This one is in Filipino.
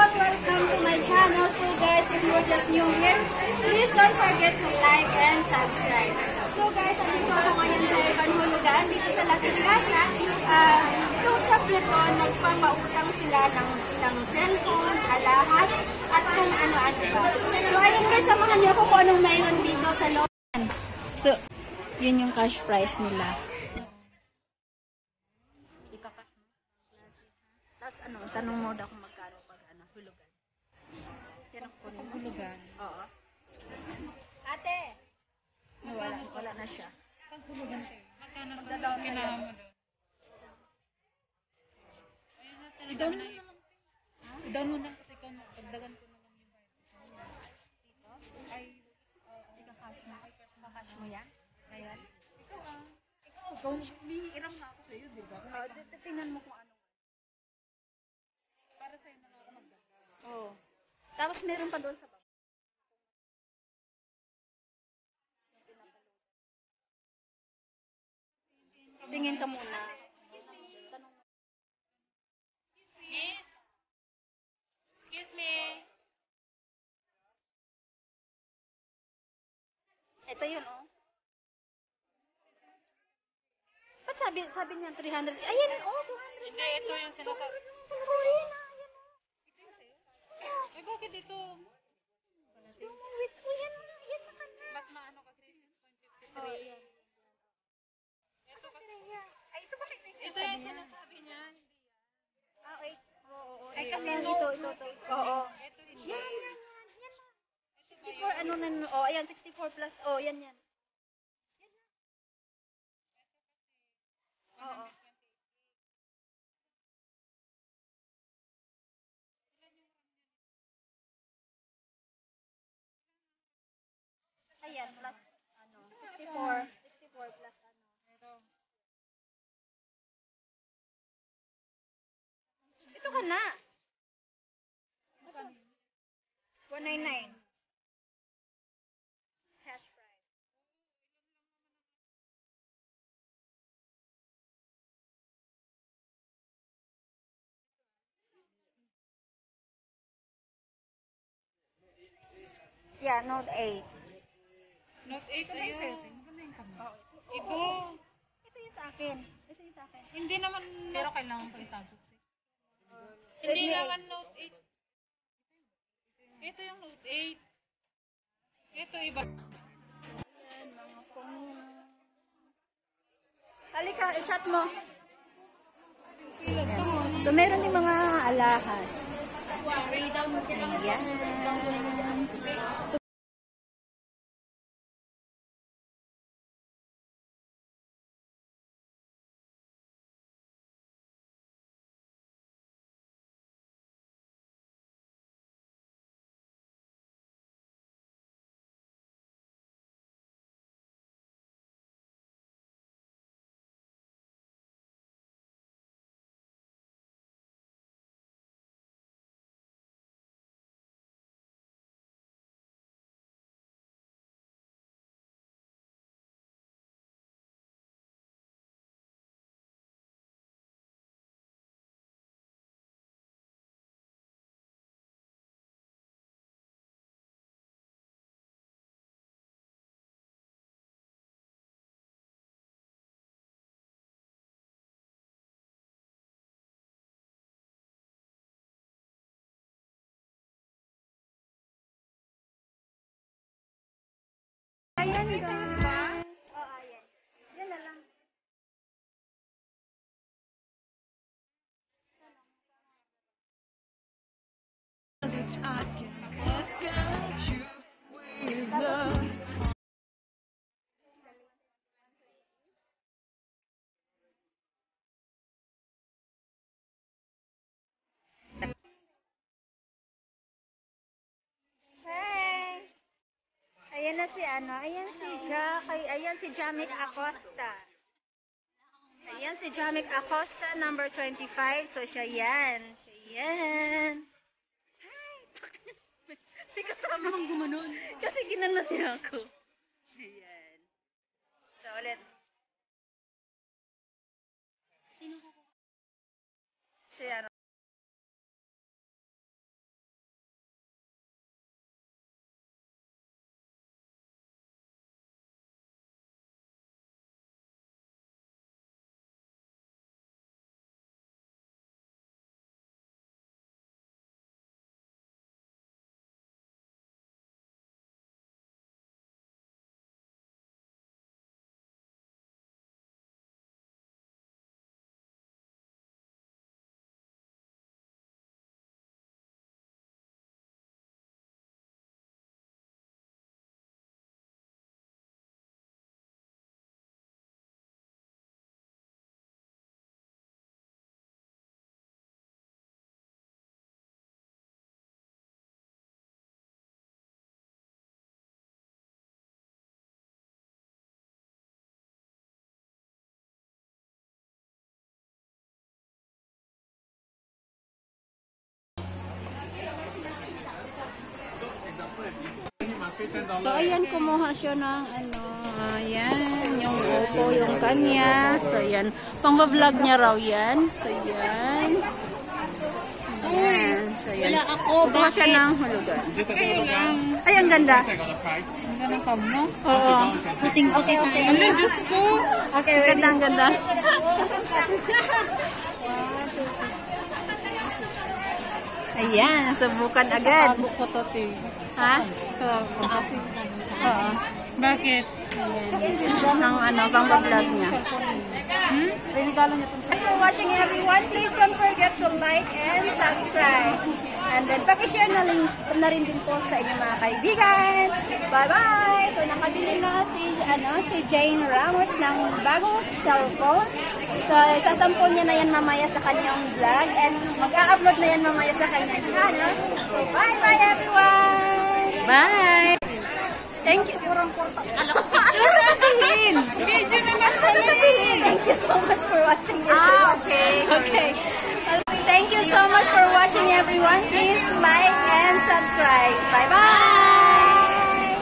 Welcome to my channel. So guys, if you're just new here, please don't forget to like and subscribe. So guys, andito ako ngayon sa Urban Hulugan, dito sa Lucky Plaza. Itong shop na to, nagpapautang sila ng cellphone, alahas, at kung ano-ano ba. So ayun guys, samahan niyo ako kung anong mayroon dito sa loob. So, yun yung cash price nila. Tapos ano, tanong mo daw kung magkano pag ano, hulugan. Yan ang kunin mo. Hulugan? Oo. Ate! Wala na siya. Pag hulugan kayo, magkano Magda-down na kailangan yan. mo doon? I-down mo na lang. I-down mo na kasi ikaw na. Pagdagan ko na lang yung bayad. Dito? Ay, Ika-cash mo. Ika-cash mo yan? Ngayon? ikaw, hihiram na ako sa'yo, di ba? Tingnan mo kung ano. Para sa'yo na lang ako magdagdag. Oo. Tapos meron pa doon sa baba. Tingin ka muna. Tanong mo. Miss? Excuse me? Ito yun, oh. Ba't sabi niya 300? Ayan, oh, 200. Hindi, ito yung sinasabi. Ayan na, ayan na. Ay, bakit ito? Yan na ka na. Mas maano kasi, Oh, 153. ayan. Ito kasi, Ay, ito bakit may ito yung sinasabi niya. Ah, wait. Oo. Ay, Kasi kasi ito. Oo. Ito hindi. Yan. Ito 64, ano na, oh, ayan, 64 plus, oh, yan. Oo. Ayan, plus, ano, 64 plus, ano. Ito. Ito ka na. 199. Cash price. Yeah, Note 8. Note 8, ayun. Maganda yung camera. Oh, Iba. ito yung sa akin. Hindi naman pero kailangan ko itago. Hindi Redmi naman Note 8. Ito yung Note 8. Ito iba. Ayan, mga phone. Halika, i-chat mo. So, meron yung mga alahas. Ayan. So, ayan guys. Oh, ayan. Yan na lang. Hey! Ayan na si ano, ayan si Jamik Acosta. Ayan si Jamik Acosta, number 25. So, siya yan. Hi! May kasama kang gumanon. Kasi ginanon niya ako. Ayan. So, ulit. Si ano? So, ayan, kumuha siya ng ano, ayan, yung Oppo, yung kanya. So, ayan, pang-vlog niya raw yan. So, ayan. Ayan, so, ayan. Wala ako, Kumuha siya ng hulugan. Ay, ang ganda. Ang ganda ng cam mo. Oo. Puting okay tayo. Ano, Diyos ko? Okay, ang ganda, ang ganda. Ayan, subukan agad. Bago ko to, te. Ha? So, Oo. bakit? Ng ano, pang-vlog niya. Regalo niya itong Thanks for watching everyone. Please don't forget to like and subscribe. And then, pakishare na rin din po sa inyong mga kaibigan. Bye-bye! So, nakabili na si Jane Ramos ng bagong cellphone. So, isasampol niya na yan mamaya sa kanyang vlog. And mag-a-upload na yan mamaya sa kanyang channel. So, bye-bye everyone! Bye! Thank you. Alam ko, picture sabihin. video naman Sasabihin. Thank you so much for watching this. Okay. Okay. Thank you so much for watching everyone. Please like and subscribe. Bye-bye.